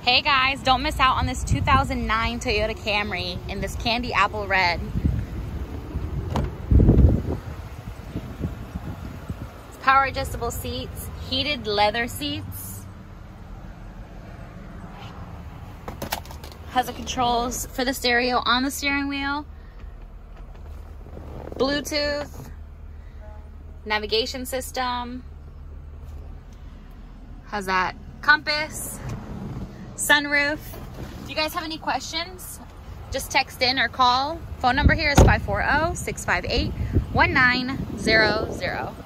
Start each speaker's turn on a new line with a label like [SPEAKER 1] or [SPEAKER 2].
[SPEAKER 1] Hey guys, don't miss out on this 2009 Toyota Camry in this candy apple red. It's power adjustable seats, heated leather seats. Has the controls for the stereo on the steering wheel. Bluetooth, navigation system. Has that compass. Sunroof. If you guys have any questions, just text in or call. Phone number here is 540-658-1900.